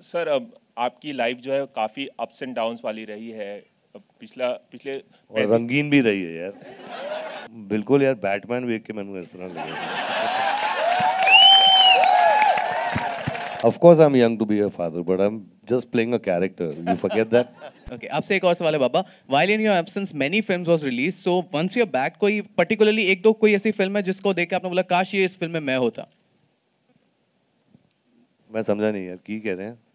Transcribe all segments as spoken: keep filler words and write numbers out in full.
Sir अब आपकी life जो है काफ़ी अप्स एंड डाउन्स वाली रही है। अब पिछला पिछले और रंगीन भी रही है यार। बिल्कुल यार, बैटमैन देख के मैंने इस तरह लगा। Of course I'm young to be a father, but I'm just playing a character. You forget that? Okay, आपसे एक और सवाल है बाबा। While in your absence, many films was released. So once you're back, कोई particularly एक दो कोई ऐसी फिल्म है जिसको देख के आपने बोला काश ये इस फिल्म में मैं होता? मैं समझा नहीं यार, की कह रहे हैं?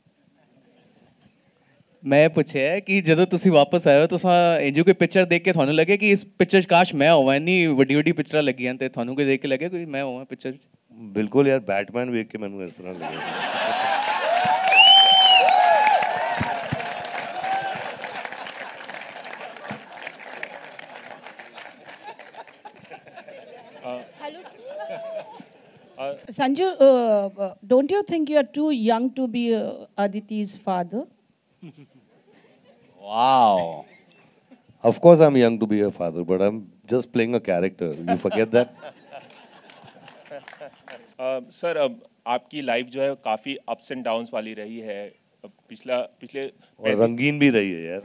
मैं पूछे है कि ਜਦੋਂ ਤੁਸੀਂ ਵਾਪਸ ਆਏ ਹੋ ਤੁਸੀਂ ਇੰਜੂ ਕੋਈ ਪਿਕਚਰ ਦੇਖ ਕੇ ਤੁਹਾਨੂੰ ਲੱਗੇ ਕਿ ਇਸ ਪਿਕਚਰ 'ਚ ਕਾਸ਼ ਮੈਂ ਹੋਵਾਂ, ਇੰਨੀ ਵੱਡੀ ਵੱਡੀ ਪਿਕਚਰਾਂ ਲੱਗੀਆਂ ਤੇ ਤੁਹਾਨੂੰ ਕੋਈ ਦੇਖ ਕੇ ਲੱਗੇ ਕੋਈ ਮੈਂ ਹੋਵਾਂ ਪਿਕਚਰ 'ਚ? बिल्कुल यार, बैटमैन देख के मैंने इस तरह लगा। Sanju, uh, don't you think you are too young to be uh, Aditi's father? Wow. Of course I'm young to be a father, but I'm just playing a character. You forget that? Sir uh, अब आपकी life जो है काफ़ी ups and downs वाली रही है। अब पिछला पिछले और रंगीन भी रही है यार।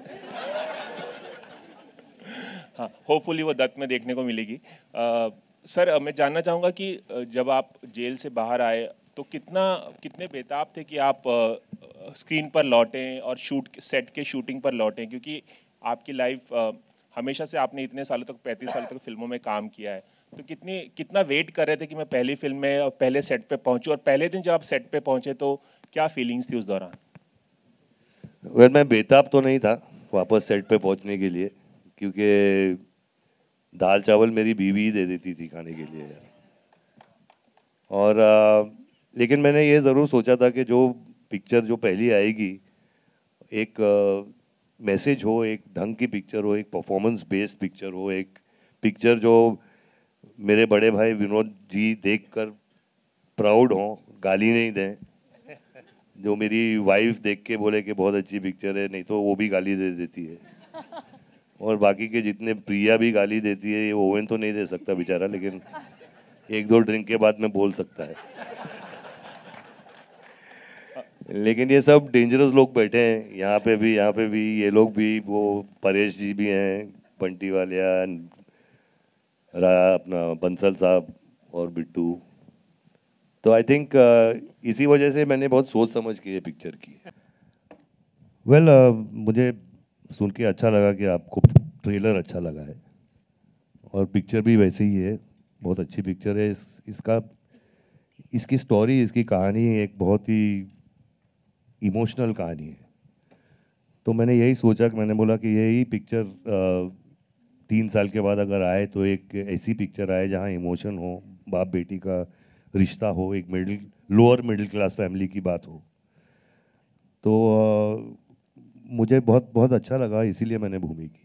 हाँ, होपफुली वो दत्त में देखने को मिलेगी। uh, सर uh, मैं जानना चाहूँगा कि uh, जब आप जेल से बाहर आए तो कितना कितने बेताब थे कि आप uh, स्क्रीन पर लौटें और शूट सेट के शूटिंग पर लौटें, क्योंकि आपकी लाइफ uh, हमेशा से आपने इतने सालों तक पैंतीस साल तक फिल्मों में काम किया है, तो कितनी कितना वेट कर रहे थे कि मैं पहली फिल्म में और पहले सेट पे पहुंचूं, और पहले दिन जब आप सेट पे पहुंचे तो क्या फीलिंग्स थी उस दौरान? वेल मैं बेताब तो नहीं था वापस सेट पे पहुंचने के लिए, क्योंकि दाल चावल मेरी बीवी ही दे देती थी खाने के लिए यार। और आ, लेकिन मैंने ये ज़रूर सोचा था कि जो पिक्चर जो पहली आएगी एक मैसेज हो, एक ढंग की पिक्चर हो, एक परफॉर्मेंस बेस्ड पिक्चर हो, एक पिक्चर जो मेरे बड़े भाई विनोद जी देखकर प्राउड हों, गाली नहीं दें, जो मेरी वाइफ देख के बोले कि बहुत अच्छी पिक्चर है, नहीं तो वो भी गाली दे देती है। और बाकी के जितने प्रिया भी गाली देती है, ये ओवन तो नहीं दे सकता बेचारा, लेकिन एक दो ड्रिंक के बाद में बोल सकता है। लेकिन ये सब डेंजरस लोग बैठे हैं यहाँ पे भी, यहाँ पे भी ये लोग भी, वो परेश जी भी हैं, बंटी वालिया, अपना बंसल साहब और बिट्टू। तो आई थिंक uh, इसी वजह से मैंने बहुत सोच समझ के ये पिक्चर की। वेल well, uh, मुझे सुन के अच्छा लगा कि आपको ट्रेलर अच्छा लगा है, और पिक्चर भी वैसे ही है, बहुत अच्छी पिक्चर है। इस, इसका इसकी स्टोरी, इसकी कहानी एक बहुत ही इमोशनल कहानी है। तो मैंने यही सोचा कि मैंने बोला कि यही पिक्चर uh, तीन साल के बाद अगर आए तो एक ऐसी पिक्चर आए जहाँ इमोशन हो, बाप बेटी का रिश्ता हो, एक middle lower middle class family की बात हो। तो आ, मुझे बहुत बहुत अच्छा लगा, इसीलिए मैंने भूमि की।